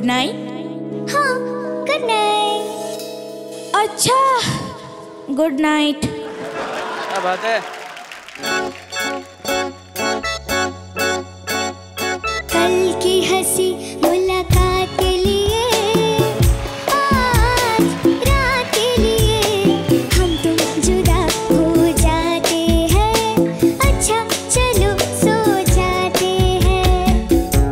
Good night. हाँ, good night. अच्छा, good night. क्या बात है। कल की हंसी मुलाकात के लिए, आज रात के लिए हम तुम जुदा हो जाते हैं। अच्छा चलो सो जाते हैं।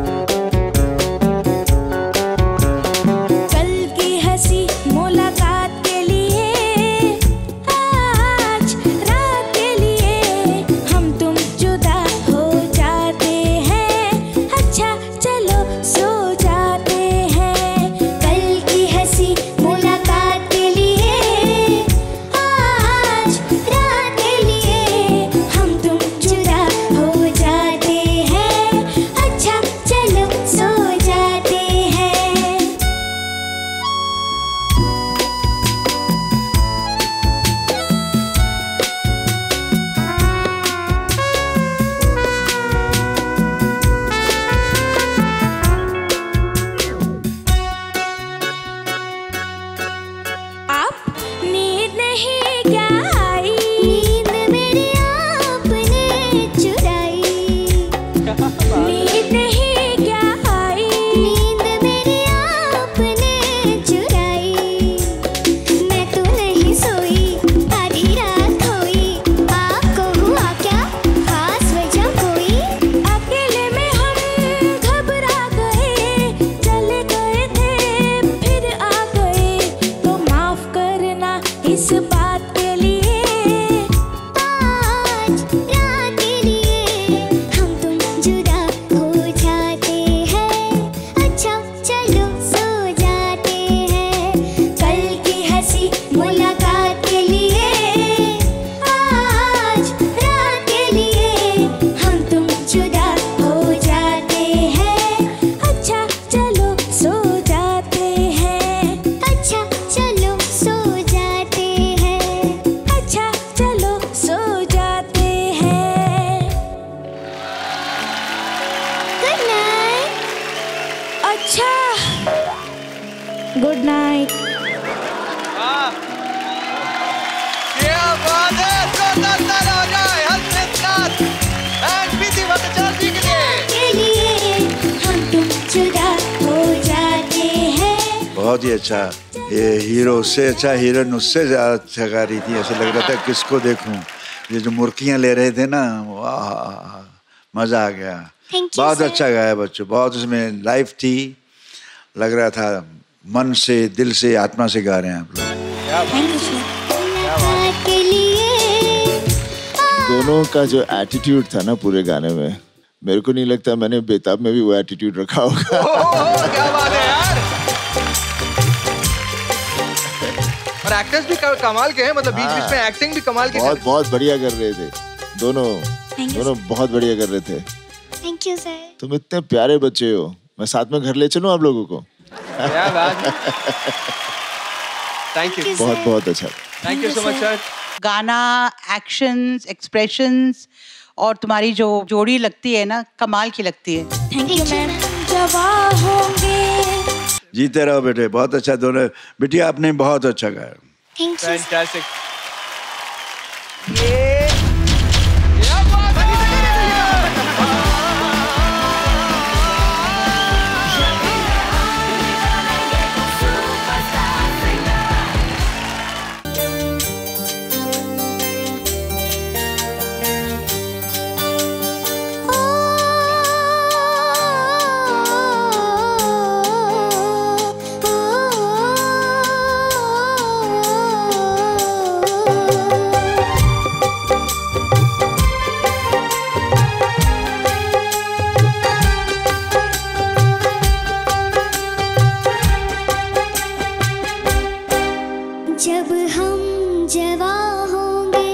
कल की हंसी मुलाकात के लिए, आज रात के लिए हम तुम जुदा हो जाते हैं। अच्छा चलो सो जाते हैं। कल की हंसी मुलाकात के लिए, आज रात के लिए हम तुम जुदा हो जाते हैं। अच्छा चलो सो जाते हैं। आप नींद नहीं क्या आई? नींद मेरी आपने चुराई। नींद नहीं क्या आई? नींद मेरी आपने चुराई। मैं तो नहीं सोई, आधी रात खोई। आपको हुआ क्या खास वजह कोई? अकेले में हम घबरा गए, चले गए थे फिर आ गए, तो माफ करना इस बात के लिए। आज रात के लिए हम तुम जुदा हो जाते हैं। अच्छा चलो सो जाते हैं। कल की हंसी मुलाकात के लिए, आज रात के लिए हम तुम जुदा हो जाते हैं। अच्छा चलो सो जाते हैं। अच्छा चलो सो जाते हैं। अच्छा चलो सो जाते हैं। Good night. अच्छा, गुड नाइट। हाँ। क्या बात है। जोरदार हो जाए हर्षित नाथ एंड प्रीति भट्टाचार्य जी के लिए। के लिए हम तुम जुदा हो जाते हैं। बहुत ही अच्छा। ये हीरो उससे अच्छा, हीरोइन उससे ज़्यादा अच्छा गा रही थी। ऐसे लग रहा था किसको देखूं। ये जो मुर्कियां ले रहे थे ना, वाह, मज़ा आ गया। Thank you, बहुत sir. अच्छा गाया बच्चों। बहुत उसमें लाइफ थी। लग रहा था मन से, दिल से, आत्मा से गा रहे हैं आप लोग। थैंक यू मुलाकात के लिए। दोनों का जो एटीट्यूड था ना पूरे गाने में, मेरे को नहीं लगता मैंने बेताब में भी वो एटीट्यूड रखा होगा। ओह, क्या बात है यार। और एक्टर्स भी कमाल के हैं, मतलब बीच बीच में एक्टिंग भी कमाल के बहुत बहुत बढ़िया कर रहे थे दोनों। दोनों बहुत बढ़िया कर रहे थे। Thank you sir. तुम इतने प्यारे बच्चे हो, मैं साथ में घर ले चलूं आप लोगों को? क्या बात है। Thank you. बहुत बहुत अच्छा। Thank you so much sir. गाना, एक्शंस, एक्सप्रेशंस और तुम्हारी जो जोड़ी लगती है ना, कमाल की लगती है। Thank you ma'am. जवाब होंगे। जीते रहो बेटे। बहुत अच्छा दोनों। बिटिया आपने बहुत अच्छा गाया। Thank you. फैंटास्टिक। जब हम जवा होंगे,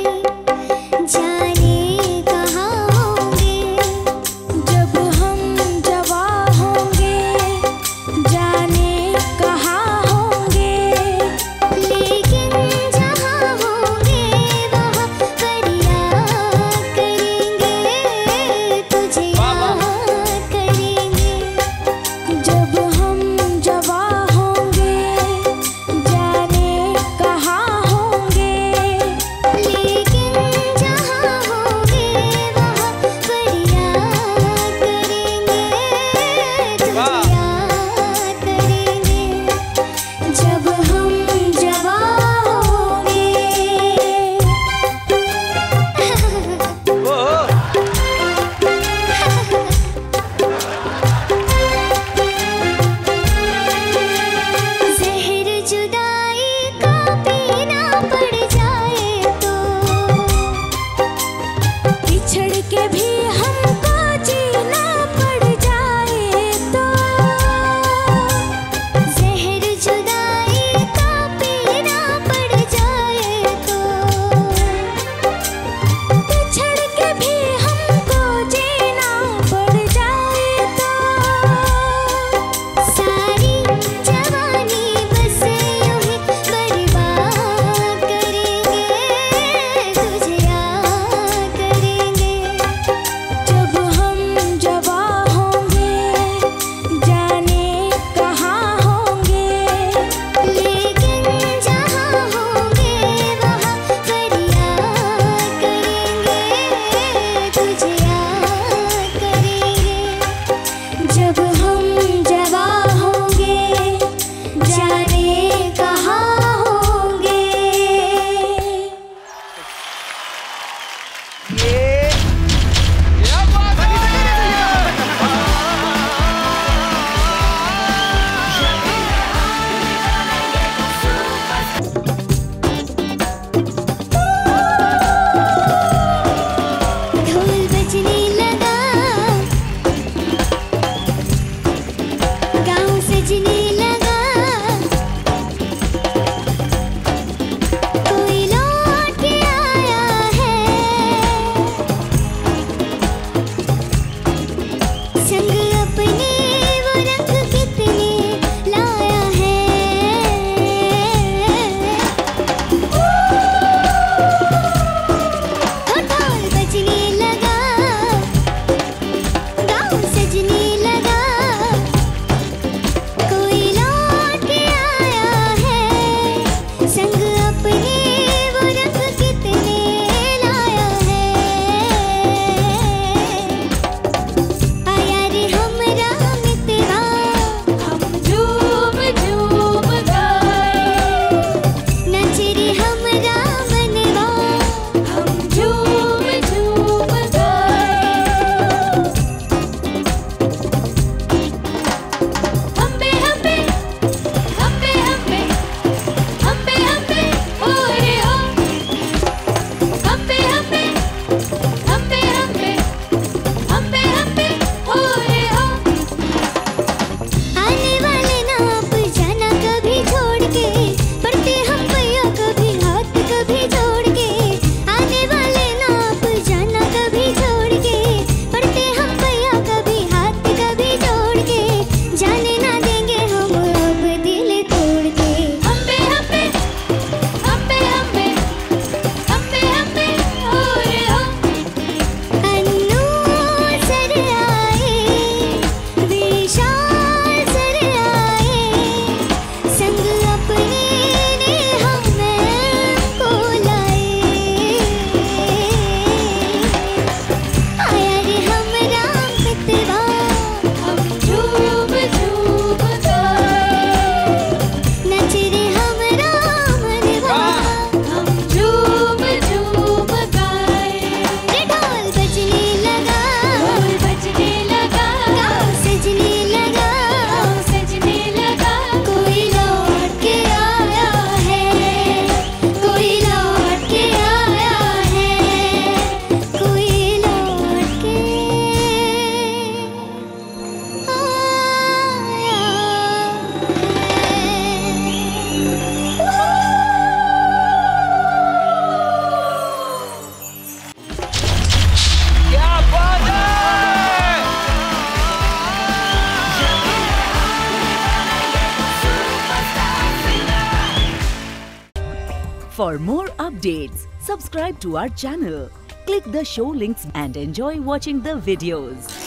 जाने कहाँ होंगे। जब हम जवा होंगे, जाने कहाँ होंगे। लेकिन जहाँ होंगे वहाँ पर याद करेंगे, तुझे याद करेंगे। जब हम जाने कहाँ होंगे। ढोल बजने लगा, गाँव सजने लगा, कोई लौट के आया है, संग अपने वो रंग कितने लाया है। ढोल बजने लगा, गाँव सजने लगा, कोई लौट के आया है, संग अपने वो रंग कितने लाया है। आया रे हमरा मितवा, हम झूम झूम गाए, नाच रे हमरा मनवा, हम झूम झूम गाए। हम्बे हम्बे हम्बे हम्बे हम्बे हम्बे हो रे हो, हम्बे हम्बे हम्बे हम्बे हम्बे हम्बे हो रे हो। आने वाले ना आप जाना कभी छोड़ के, पड़ते हम पैया कभी हाथ कभी जोड़ के। आने वाले ना आप जाना कभी छोड़ के, पड़ते हम पैया कभी हाथ कभी जोड़ के। जाने ना देंगे हम अब दिल तोड़ के। हम्बे हम्बे हम्बे हम्बे हम्बे हम्बे हो रे हो। अन्नू सर आए, विशाल सर आए, संग अपने ने हमें को लाए। आया रे हमरा मितवा, हम झूम झूम गाए, नाच रे हमरा मनवा, हम झूम झूम गाए। रे ढोल बजने लगा, ढोल बजने लगा, गाँव सजने लगा, गाँव सजने लगा, कोई लौट के आया है, कोई लौट के आया है, कोई लौट के आया है। क्या बात है! For more updates, subscribe to our channel, click the show links and enjoy watching the videos.